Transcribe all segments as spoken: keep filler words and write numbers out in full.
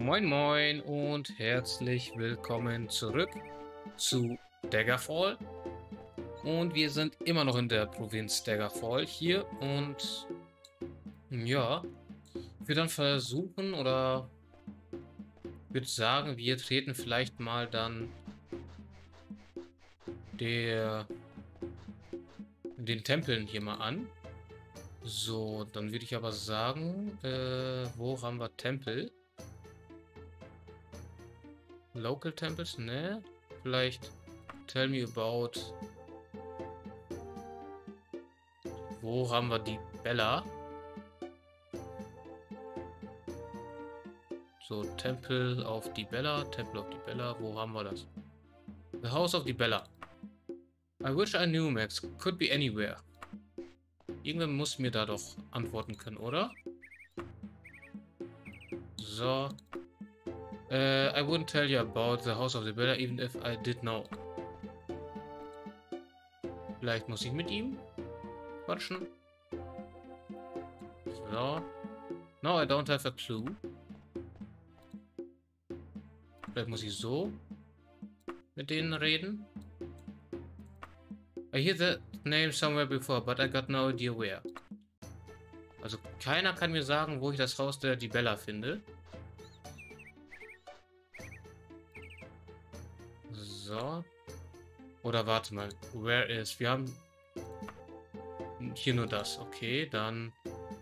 Moin Moin und herzlich willkommen zurück zu Daggerfall. Und wir sind immer noch in der Provinz Daggerfall hier und ja, ich würde dann versuchen oder würde sagen, wir treten vielleicht mal dann der, den Tempeln hier mal an. So, dann würde ich aber sagen, äh, wo haben wir Tempel? Local Temples, ne? Vielleicht tell me about. Wo haben wir die Bella? So, Tempel auf die Bella, Tempel auf die Bella. Wo haben wir das? The House of the Bella. I wish I knew, Max. Could be anywhere. Irgendwann muss mir da doch antworten können, oder? So. Uh, I wouldn't tell you about the House of the Bella, even if I did know. Vielleicht muss ich mit ihm quatschen. So. No, I don't have a clue. Vielleicht muss ich so mit denen reden. I hear that name somewhere before, but I got no idea where. Also keiner kann mir sagen, wo ich das Haus der die Bella finde. So. Oder warte mal. Where is? Wir haben hier nur das. Okay, dann.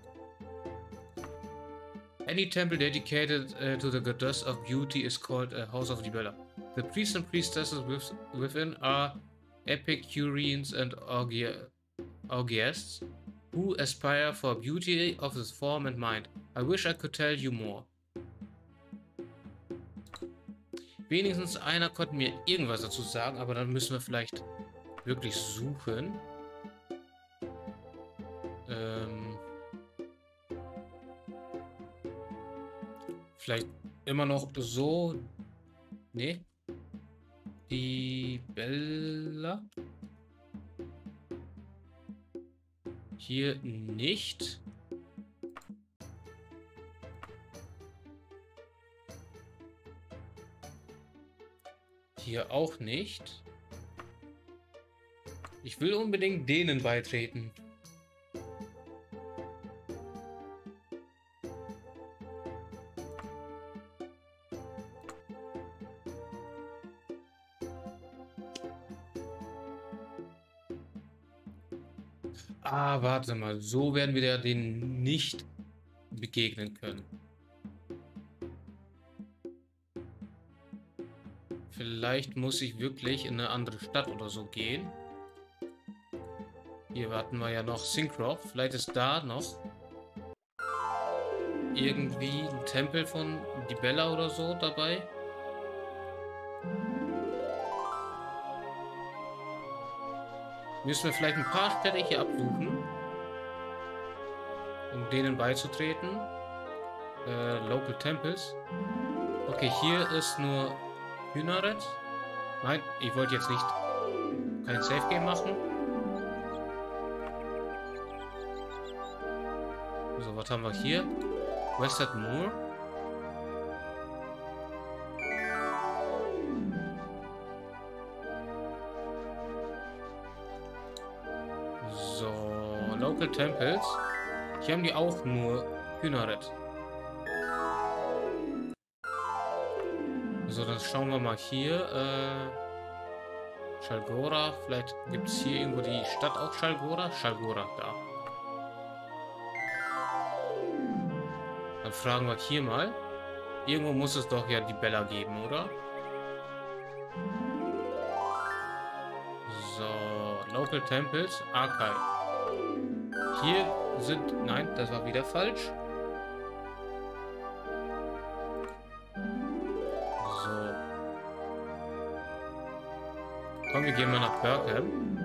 Any temple dedicated uh, to the goddess of beauty is called a House of the Bella. The priests and priestesses with, within are Epicureans and Orgiasts who aspire for beauty of his form and mind. I wish I could tell you more. Wenigstens einer konnte mir irgendwas dazu sagen, aber dann müssen wir vielleicht wirklich suchen. Ähm, vielleicht immer noch so. Nee. Die Bella. Hier nicht. Hier auch nicht. Ich will unbedingt denen beitreten. Ah, warte mal. So werden wir denen nicht begegnen können. Vielleicht muss ich wirklich in eine andere Stadt oder so gehen. Hier warten wir ja noch Syncroft. Vielleicht ist da noch irgendwie ein Tempel von die Bella oder so dabei. Müssen wir vielleicht ein paar Städte hier absuchen, um denen beizutreten. Äh, Local Temples. Okay, hier ist nur Hühneret. Nein, ich wollte jetzt nicht kein Safe Game machen. So, was haben wir hier? Western Moor. So, Local Temples. Hier haben die auch nur Hühneret. So, dann schauen wir mal hier. Äh, Shalgora. Vielleicht gibt es hier irgendwo die Stadt auch Shalgora. Shalgora, da. Dann fragen wir hier mal. Irgendwo muss es doch ja die Bella geben, oder? So, Local Temples, Archive. Hier sind... Nein, das war wieder falsch. Komm, wir gehen mal nach Burkham.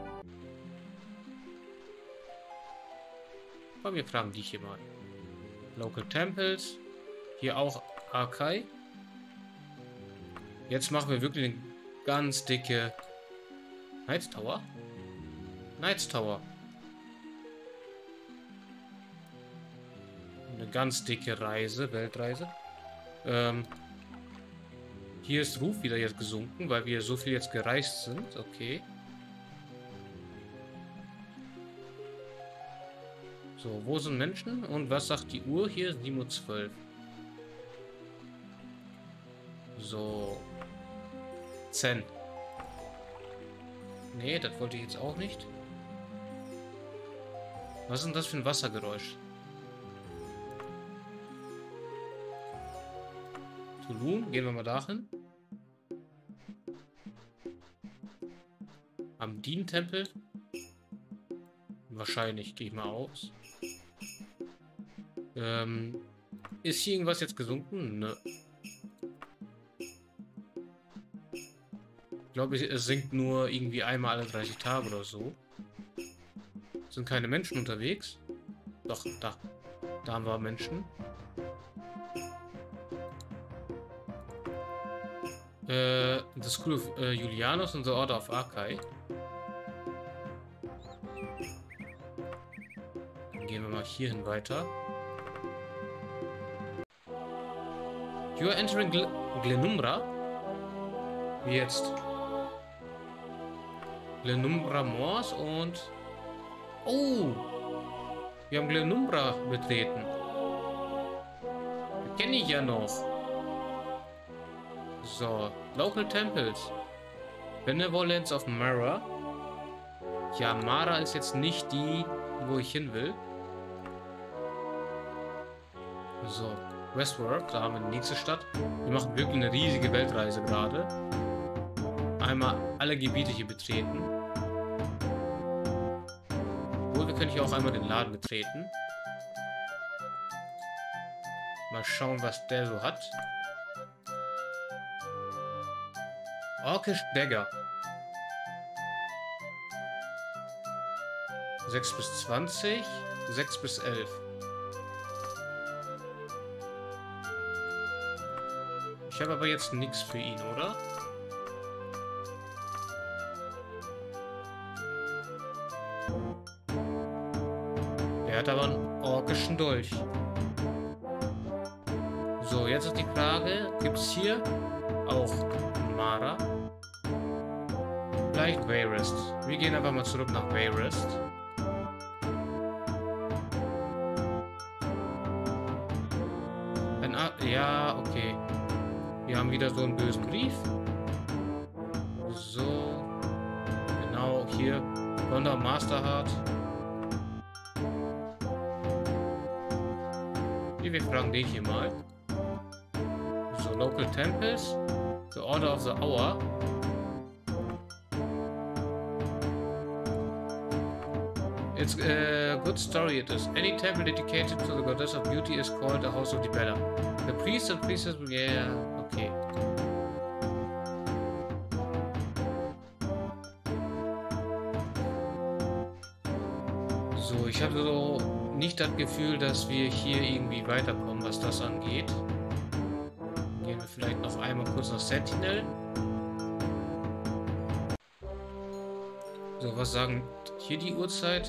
Komm, wir fragen die hier mal. Local Temples. Hier auch Arkai. Jetzt machen wir wirklich eine ganz dicke Knights Tower. Knights Tower. Eine ganz dicke Reise, Weltreise. Ähm, hier ist Ruf wieder jetzt gesunken, weil wir so viel jetzt gereist sind. Okay. So, wo sind Menschen? Und was sagt die Uhr hier? sieben Uhr zwölf. So. Zen. Nee, das wollte ich jetzt auch nicht. Was ist denn das für ein Wassergeräusch? Tulum, gehen wir mal dahin. Am Dien-Tempel. Wahrscheinlich, gehe ich mal aus. Ähm, ist hier irgendwas jetzt gesunken? Ne. Ich glaube, es sinkt nur irgendwie einmal alle dreißig Tage oder so. Sind keine Menschen unterwegs? Doch, da. Da haben wir Menschen. Äh, the School of äh, Julianus und the Order of Archai. Dann gehen wir mal hierhin weiter. You are entering Gl Glenumbra? Wie jetzt? Glenumbra Moors und... Oh! Wir haben Glenumbra betreten. Kenne ich ja noch. So, Local Temples. Benevolence of Mara. Ja, Mara ist jetzt nicht die, wo ich hin will. So, Westworld, da haben wir die nächste Stadt. Wir machen wirklich eine riesige Weltreise gerade. Einmal alle Gebiete hier betreten. Obwohl, wir können hier auch einmal den Laden betreten. Mal schauen, was der so hat. Orkish Dagger. sechs bis zwanzig, sechs bis elf. Ich habe aber jetzt nichts für ihn, oder? Er hat aber einen orkischen Dolch. So, jetzt ist die Frage, gibt es hier auch Mara? Vielleicht Wayrest. Wir gehen einfach mal zurück nach Wayrest. Ein A ja, okay. Wir haben wieder so einen bösen Brief. So. Genau, hier. Gondor Masterheart. Hier, wir fragen den hier mal. So, Local Temples. The Order of the Hour. It's a good story it is. Any temple dedicated to the goddess of beauty is called the House of the Bella. The priest and priestess... Yeah, okay. So, ich habe so nicht das Gefühl, dass wir hier irgendwie weiterkommen, was das angeht. Gehen wir vielleicht noch einmal kurz nach Sentinel. So, was sagen hier die Uhrzeit?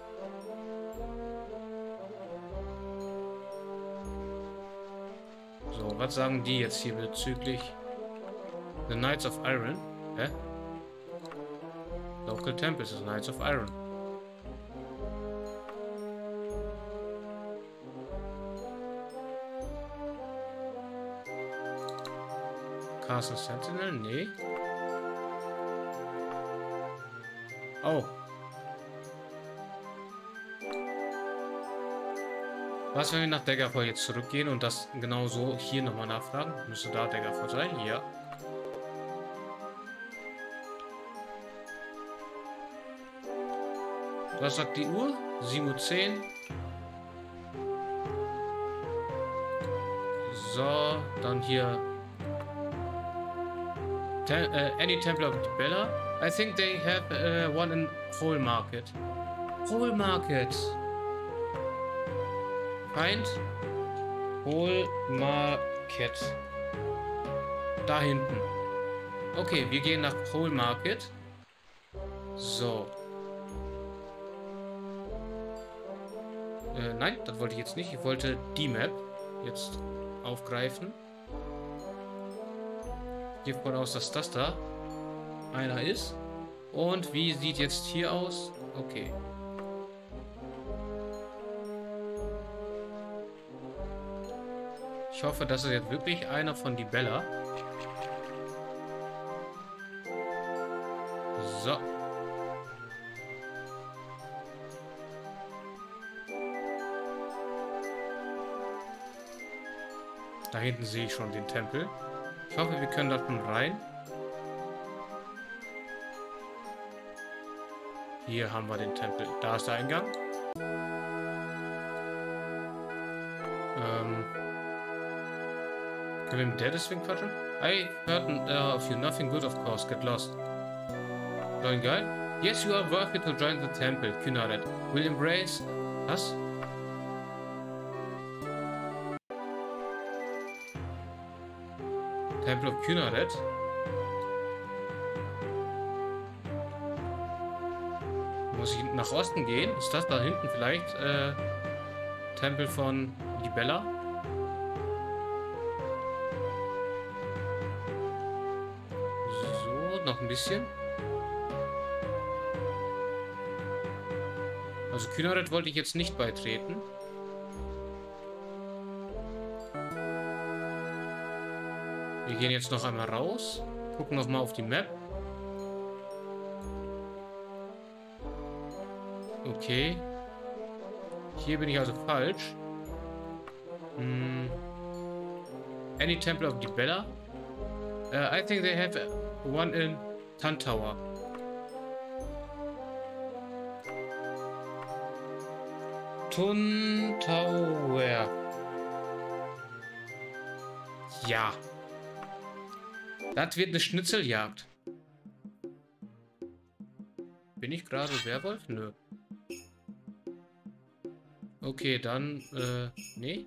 So, was sagen die jetzt hier bezüglich The Knights of Iron? Hä? Local Temples, the Knights of Iron. Castle Sentinel? Nee. Oh. Was, wenn wir nach Daggerfall jetzt zurückgehen und das genau so hier nochmal nachfragen? Müsste da Daggerfall sein? Ja. Was sagt die Uhr? sieben Uhr zehn. So, dann hier. Tem uh, any Temple of the Bella? I think they have uh, one in Whole Market. Whole Market. Find Whole Market. Da hinten. Okay, wir gehen nach Whole Market. So. Äh, nein, das wollte ich jetzt nicht. Ich wollte die Map jetzt aufgreifen. gehe davon aus, dass das da einer ist. Und wie sieht jetzt hier aus? Okay. Ich hoffe, das ist jetzt wirklich einer von die Bella. So. Da hinten sehe ich schon den Tempel. Ich hoffe, wir können da schon rein. Hier haben wir den Tempel. Da ist der Eingang. Ähm. Können wir mit der deswegen quatschen? I heard uh, of you. Nothing good, of course. Get lost. Going guy? Yes, you are worthy to join the temple. Kynaret will embrace us. Temple of Kynaret. Muss ich nach Osten gehen? Ist das da hinten vielleicht äh, Tempel von Libella? So, noch ein bisschen. Also Kynaret wollte ich jetzt nicht beitreten. Wir gehen jetzt noch einmal raus. Gucken noch mal auf die Map. Okay. Hier bin ich also falsch. Hm. Any Temple of Libella? Uh, I think they have one in Tan Tower. Tun Tower. Ja. Das wird eine Schnitzeljagd. Bin ich gerade Werwolf? Nö. Okay, dann, äh, nee.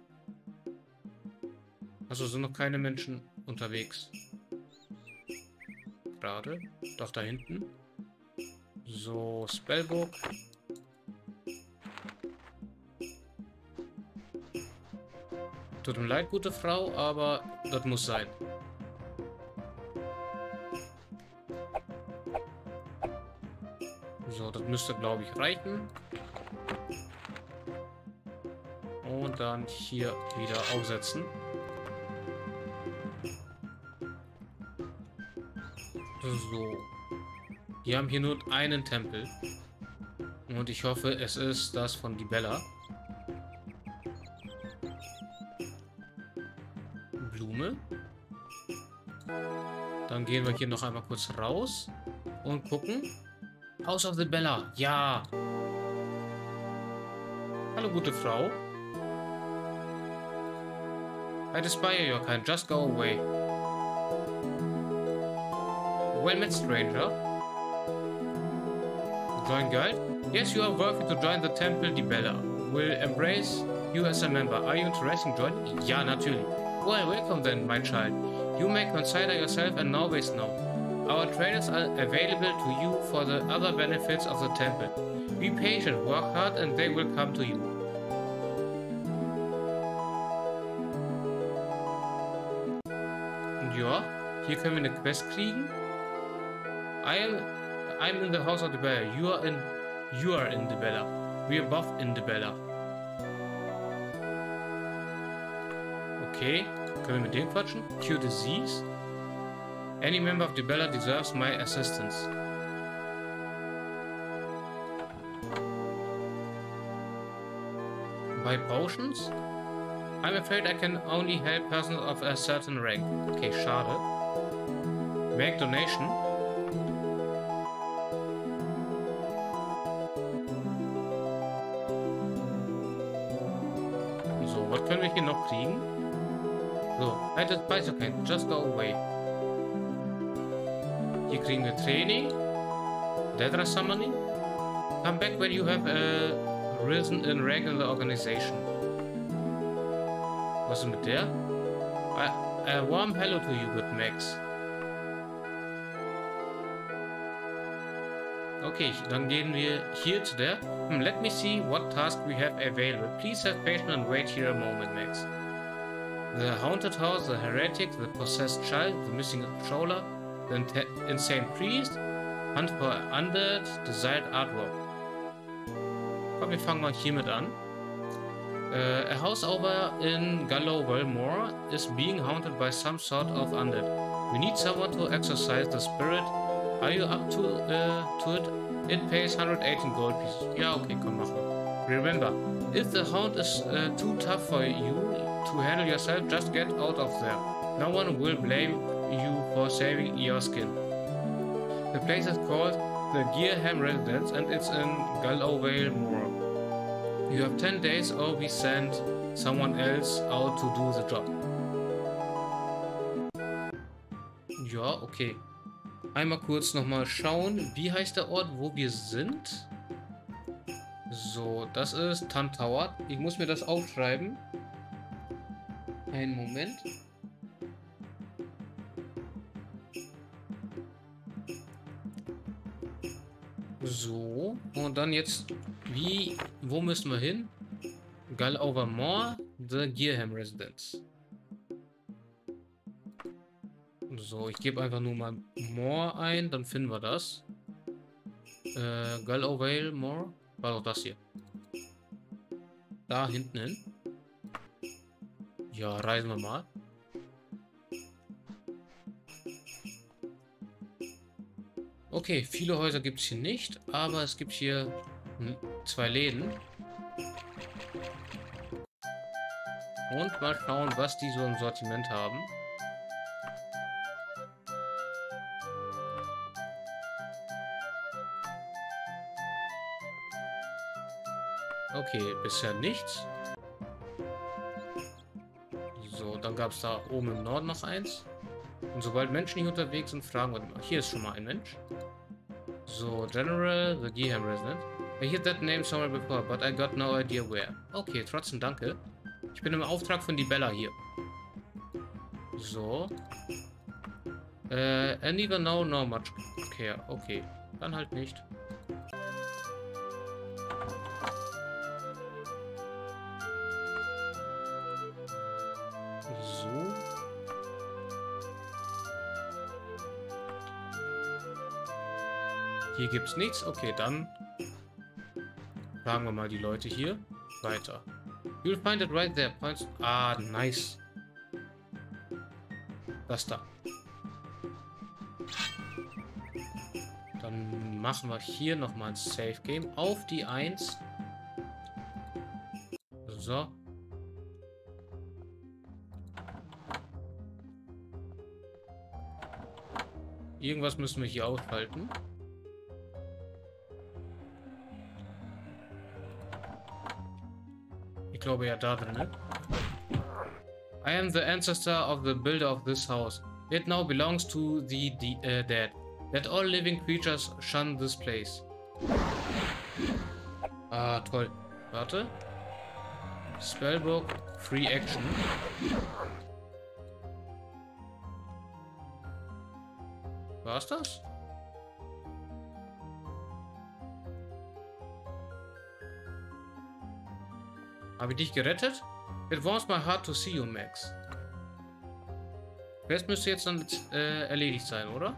Also sind noch keine Menschen unterwegs. Gerade. Doch da hinten. So, Spellbook. Tut mir leid, gute Frau, aber das muss sein. So, das müsste, glaube ich, reichen. Und dann hier wieder aufsetzen. So. Wir haben hier nur einen Tempel. Und ich hoffe, es ist das von Libella. Blume. Dann gehen wir hier noch einmal kurz raus und gucken. House of the Bella. Ja. Hallo, gute Frau. I despise your kind. Just go away. Well met, stranger. Join guide? Yes, you are worthy to join the Temple Libella. We'll embrace you as a member. Are you interested in joining? Ja, natürlich. Well, welcome then, my child. You may consider yourself an novice now. Our trainers are available to you for the other benefits of the temple. Be patient, work hard, and they will come to you. Und ja, hier können wir eine Quest kriegen. I am, I'm in the house of the Bella. You are in, you are in the Bella. We are both in the Bella. Okay, können wir mit dem quatschen? Cure disease. Any member of the Bella deserves my assistance. Buy potions? I'm afraid I can only help persons of a certain rank. Okay, schade. Make donation. So, was können wir hier noch kriegen? So, I despise your kind. Just go away. Hier kriegen wir Training. Dedra Summoning. Come back when you have uh, risen in rank in the organization. Was ist mit der? A, a warm hello to you, good Max. Okay, dann gehen wir hier zu der. Hmm, let me see what task we have available. Please have patience and wait here a moment, Max. The haunted house, the heretic, the possessed child, the missing stroller, the insane priest, hunt for undead, desired artwork. Komm, wir fangen mal hiermit an. Uh, a house over in Galloway Moor is being haunted by some sort of undead. We need someone to exorcise the spirit. Are you up to, uh, to it? It pays one hundred eighteen gold pieces. Ja, okay, komm, machen wir. Remember, if the hound is uh, too tough for you to handle yourself, just get out of there. No one will blame you for saving your skin. The place is called the Gearham Residence and it's in Galloway Moor. You have ten days or we send someone else out to do the job. Ja, okay. Einmal kurz nochmal schauen, wie heißt der Ort, wo wir sind? So, das ist Tantower. Ich muss mir das aufschreiben. Einen Moment. So, und dann jetzt, wie, wo müssen wir hin? Galloway Moor, the Gearham Residence. So, ich gebe einfach nur mal Moor ein, dann finden wir das. Äh, Galloway Moor, war doch das hier. Da hinten hin. Ja, reisen wir mal. Okay, viele Häuser gibt es hier nicht, aber es gibt hier zwei Läden. Und mal schauen, was die so im Sortiment haben. Okay, bisher nichts. So, dann gab es da oben im Norden noch eins. Und sobald Menschen hier unterwegs sind, fragen wir mal. Hier ist schon mal ein Mensch. So, General, the Gearham Resident. I heard that name somewhere before, but I got no idea where. Okay, trotzdem danke. Ich bin im Auftrag von die Bella hier. So. Äh, and even now, no much care. Okay, dann halt nicht. So. Hier gibt's nichts. Okay, dann fragen wir mal die Leute hier weiter. You'll find it right there. Points. Ah, nice. Das da. Dann machen wir hier nochmal ein Safe Game auf die eins. So. Irgendwas müssen wir hier ausschalten. Ich glaube ja da drin. Ne? I am the ancestor of the builder of this house. It now belongs to the, the uh, dead. Let all living creatures shun this place. Ah, toll. Warte. Spellbook, Free Action. War's das? Habe ich dich gerettet? It warms my heart to see you, Max. Das müsste jetzt dann äh, erledigt sein, oder?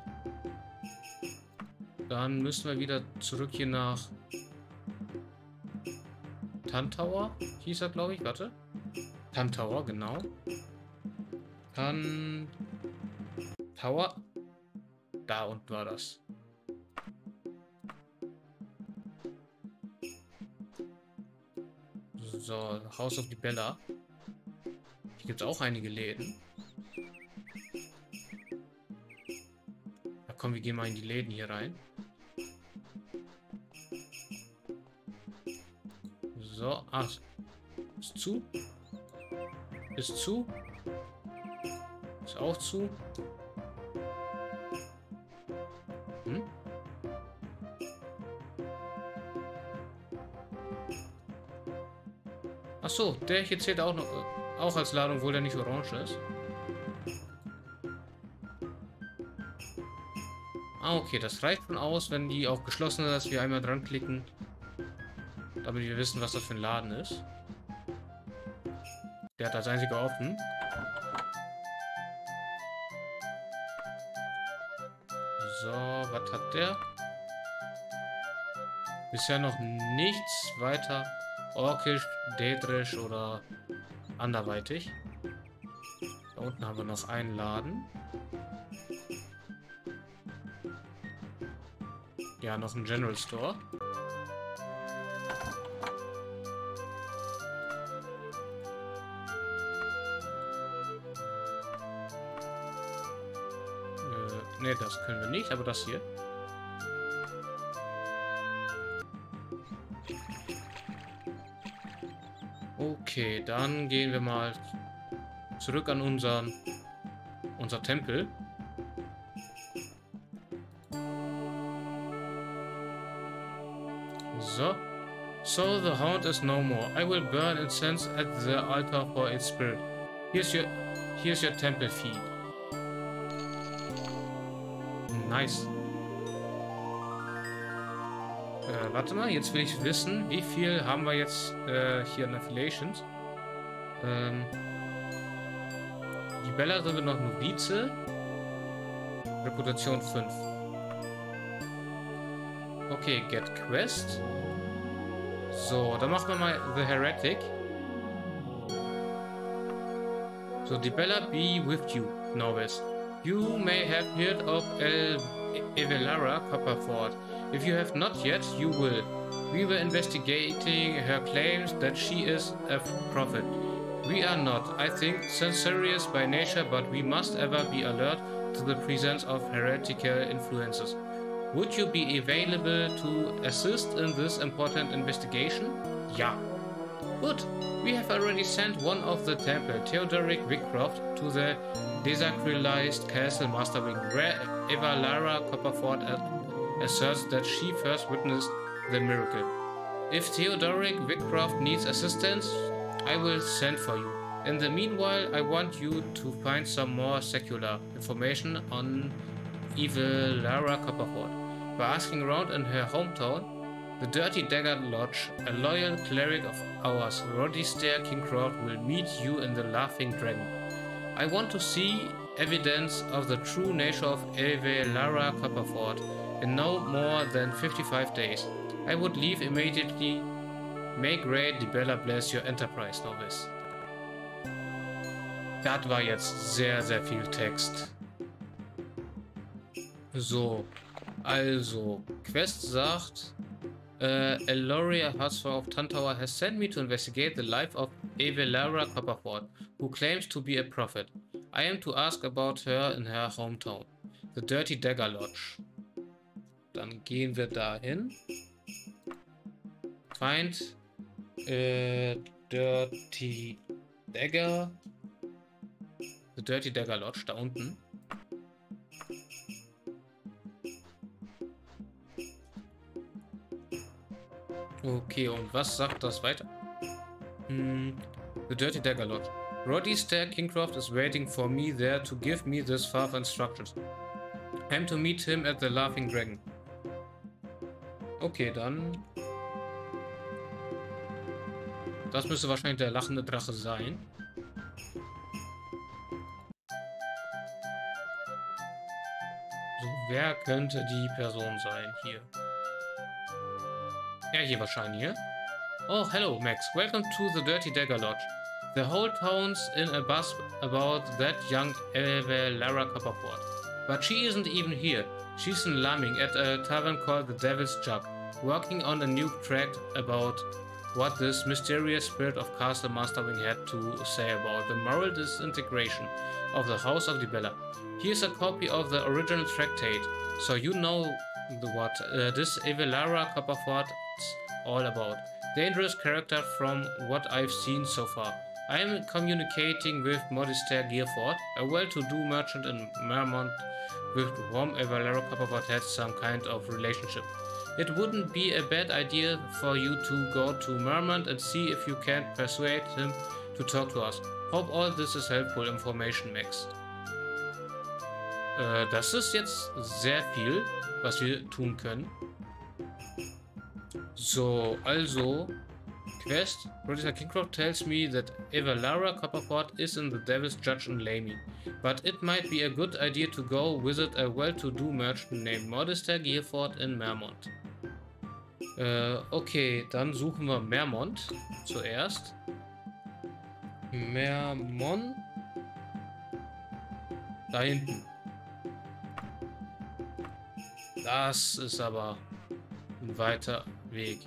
Dann müssen wir wieder zurück hier nach Tantower. Hieß er, glaube ich. Warte. Tantower, genau. Tan Tower. Da unten war das. So, House of the Bella. Hier gibt es auch einige Läden. Na komm, wir gehen mal in die Läden hier rein. So, ah, ist zu. Ist zu. Ist auch zu. Hm? Ach so, der hier zählt auch noch auch als Ladung, obwohl der nicht orange ist. Ah, okay, das reicht schon aus, wenn die auch geschlossen ist, dass wir einmal dran klicken, damit wir wissen, was das für ein Laden ist. Der hat als einziger offen. So, was hat der? Bisher noch nichts weiter orkisch, dädrisch oder anderweitig. Da unten haben wir noch einen Laden. Ja, noch ein General Store. Äh, ne, das können wir nicht, aber das hier. Okay, dann gehen wir mal zurück an unseren unser Tempel. So. So the hound is no more. I will burn incense at the altar for its spirit. Here's your here's your temple fee. Nice. Äh, warte mal, jetzt will ich wissen, wie viel haben wir jetzt äh, hier an Affiliations. Ähm, die Bella sind wir noch Novize. Reputation fünf. Okay, get quest. So, dann machen wir mal The Heretic. So, die Bella be with you, novice. You may have heard of El Evelara Copperford. If you have not yet, you will. We were investigating her claims that she is a prophet. We are not, I think, censorious by nature, but we must ever be alert to the presence of heretical influences. Would you be available to assist in this important investigation? Yeah. Good. We have already sent one of the temple, Theodoric Wickcroft, to the desacralized castle master wing, where Eva Lara Copperford asserts that she first witnessed the miracle. If Theodoric Wickcroft needs assistance, I will send for you. In the meanwhile, I want you to find some more secular information on Evil Lara Copperford. By asking around in her hometown, the Dirty Dagger Lodge, a loyal cleric of ours, Rodister Kingcroft, will meet you in the Laughing Dragon. I want to see evidence of the true nature of Evil Lara Copperford in no more than fifty-five days. I would leave immediately. May great die Bella bless your enterprise, novice. Das war jetzt sehr, sehr viel Text. So, also, Quest sagt, uh, Eloria Husfer of Tantower has sent me to investigate the life of Evelara Copperford, who claims to be a prophet. I am to ask about her in her hometown, the Dirty Dagger Lodge. Dann gehen wir dahin. Find uh, Dirty Dagger. The Dirty Dagger Lodge, da unten. Okay, und was sagt das weiter? Hmm, the Dirty Dagger Lodge. Rodister Kingcroft is waiting for me there to give me this further instructions. I am to meet him at the Laughing Dragon. Okay, dann... Das müsste wahrscheinlich der lachende Drache sein. So, wer könnte die Person sein hier? Ja, hier wahrscheinlich, hier. Oh, hello, Max. Welcome to the Dirty Dagger Lodge. The whole town's in a buzz about that young Lara Copperford. But she isn't even here. She's in Lamming at a tavern called the Devil's Jug, working on a new tract about what this mysterious spirit of Castle Masterwing had to say about the moral disintegration of the House of Dibella. Here's a copy of the original tractate, so you know the what uh, this Evelara Copperford's all about. Dangerous character from what I've seen so far. I am communicating with Modister Gearford, a well-to-do merchant in Mermont with whom Evelara Copperford had some kind of relationship. It wouldn't be a bad idea for you to go to Mermont and see if you can persuade him to talk to us. Hope all this is helpful information, Max. Äh, das ist jetzt sehr viel, was wir tun können. So, also Quest. Producer Kingcroft tells me that Evalara Copperpot is in the Devil's Judge in Lamy. But it might be a good idea to go visit a well-to-do merchant named Modester Gearford in Mermont. Äh, okay, dann suchen wir Mermont zuerst. Mermont. Da hinten. Das ist aber ein weiter Weg.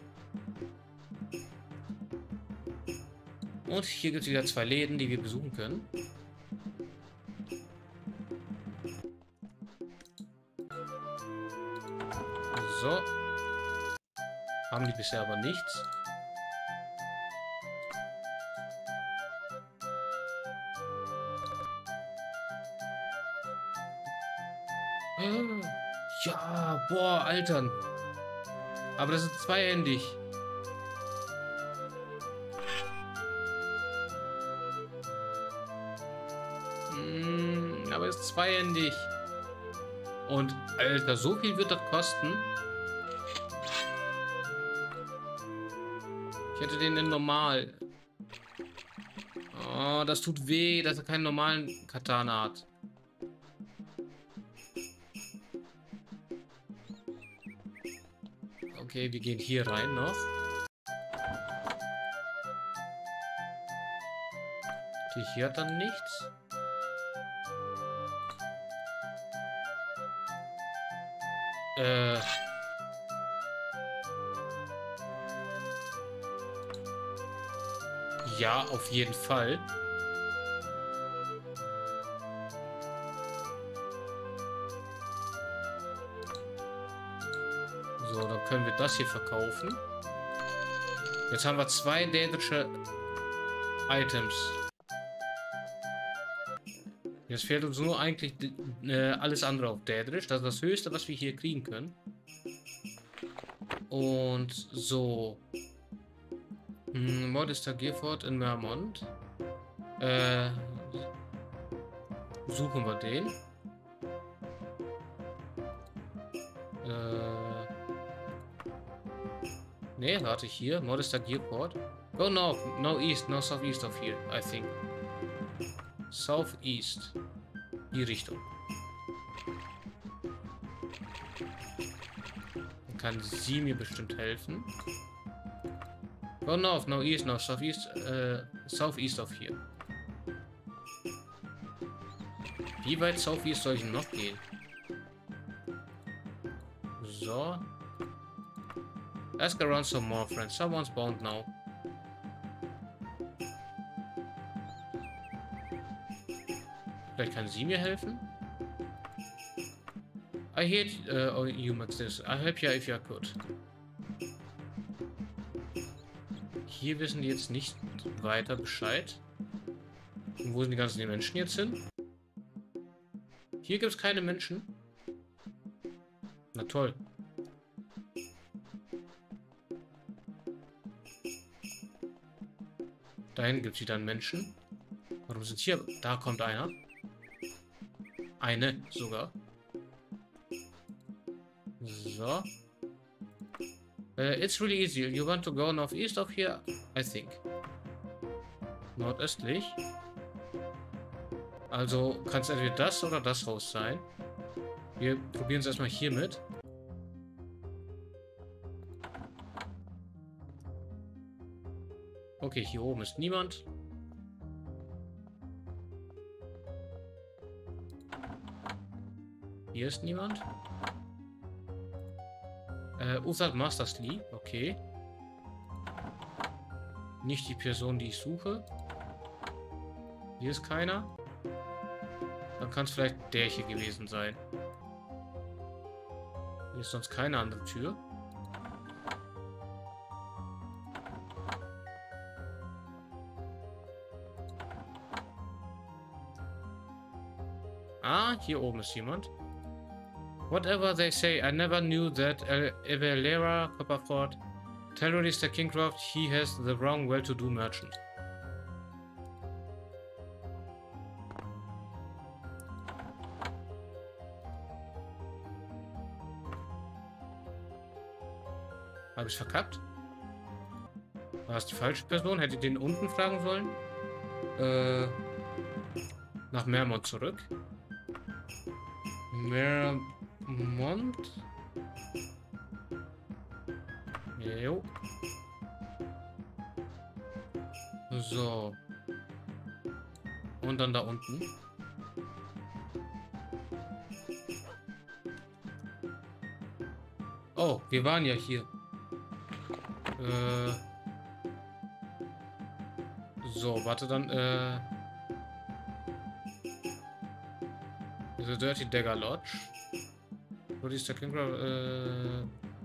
Und hier gibt es wieder zwei Läden, die wir besuchen können. So. Haben die bisher aber nichts. Ja, boah, Altern. Aber das ist zweihändig. Mm, aber es ist zweihändig. Und, Alter, so viel wird das kosten. Ich hätte den in normal. Oh, das tut weh, dass er keinen normalen Katana hat. Okay, wir gehen hier rein noch. Okay, hier hat dann nichts. Äh. Ja, auf jeden Fall. So, dann können wir das hier verkaufen. Jetzt haben wir zwei dänische Items. Jetzt fehlt uns nur eigentlich äh, alles andere auf Dädrisch. Das ist das Höchste, was wir hier kriegen können. Und so. Hm, Modester Gearford in Mermont. Äh, suchen wir den. Äh, ne, warte, hier. Modester Gearford. Go north, no east, no southeast of here, I think. Southeast. Die Richtung. Dann kann sie mir bestimmt helfen. Go north, no east, no southeast, äh, southeast of here. Wie weit southeast soll ich noch gehen? So. Ask around some more, friends. Someone's bound now. Vielleicht kann sie mir helfen? I heard uh, you make this. I help you if you could. Hier wissen die jetzt nicht weiter Bescheid. Und wo sind die ganzen Menschen jetzt hin? Hier gibt es keine Menschen. Na toll. Dahin gibt es wieder einen Menschen. Warum sind hier... Da kommt einer. Eine sogar. So. Uh, it's really easy. You want to go northeast of here? I think. Nordöstlich. Also kann es entweder das oder das Haus sein. Wir probieren es erstmal hier mit. Okay, hier oben ist niemand. Hier ist niemand. Äh, Uthad Masterslee. Okay. Nicht die Person, die ich suche. Hier ist keiner. Dann kann es vielleicht der hier gewesen sein. Hier ist sonst keine andere Tür. Ah, hier oben ist jemand. Whatever they say, I never knew that Evalera Copperford terrorist Kingcroft, he has the wrong well-to-do merchant. Habe ich verkackt? War es die falsche Person? Hätte ich den unten fragen sollen? Äh, nach Mermont zurück. Mermont. Jo. So. Und dann da unten. Oh, wir waren ja hier. Äh. So, warte dann, äh. The Dirty Dagger Lodge. What is the King? Äh.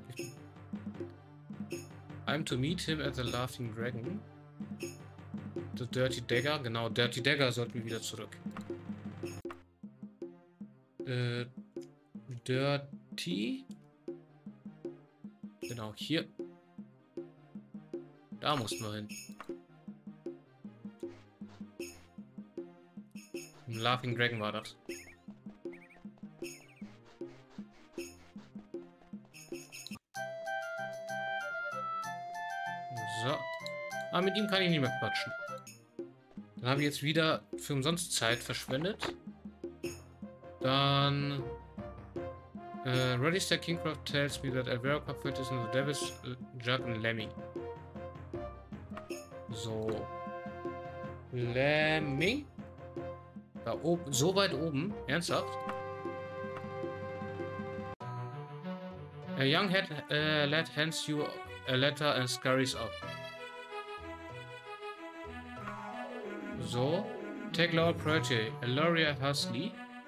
I'm to meet him at the Laughing Dragon. The Dirty Dagger, genau, Dirty Dagger sollten wir wieder zurück. Äh, Dirty. Genau, hier. Da mussten wir hin. Im Laughing Dragon war das. So. Aber mit ihm kann ich nicht mehr quatschen. Dann habe ich jetzt wieder für umsonst Zeit verschwendet. Dann... Uh, Register Kingcraft tells me that Alvaro Cupfield is in the Devil's Jug in Lemmy. So. Lemmy? Da oben, so weit oben? Ernsthaft? A young head, uh, lad hands you a letter and scurries off. So. Take Lower Priority. Eloria Husley.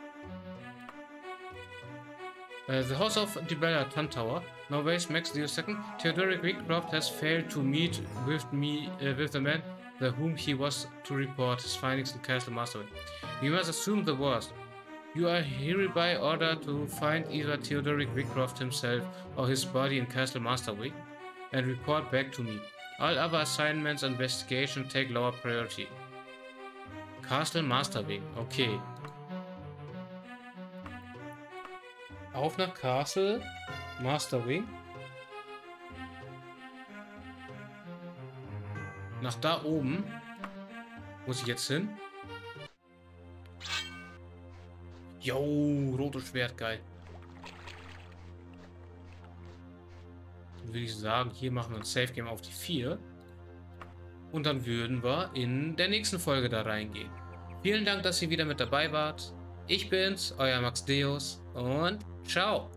Uh, the House of Dibella Tantower now weighs Max the second. Theodoric Wickcroft has failed to meet with me uh, with the man the whom he was to report his findings in Castle Masterwick. We must assume the worst. You are hereby ordered to find either Theodoric Wickcroft himself or his body in Castle Masterwick and report back to me. All other assignments and investigation take lower priority. Castle Masterwick, okay. Auf nach Castle Masterwing. Nach da oben. Muss ich jetzt hin? Jo, rotes Schwert, geil. Dann würde ich sagen, hier machen wir ein Safe Game auf die vier. Und dann würden wir in der nächsten Folge da reingehen. Vielen Dank, dass ihr wieder mit dabei wart. Ich bin's, euer Max Deus und ciao.